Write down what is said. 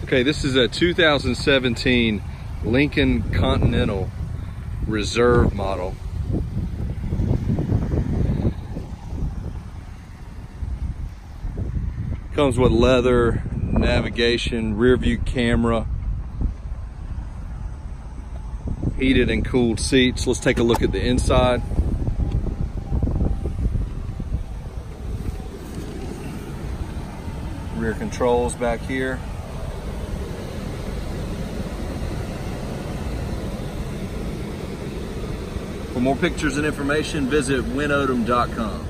Okay, this is a 2017 Lincoln Continental Reserve model. Comes with leather, navigation, rear view camera, heated and cooled seats. Let's take a look at the inside. Rear controls back here. For more pictures and information, visit wynnodom.com.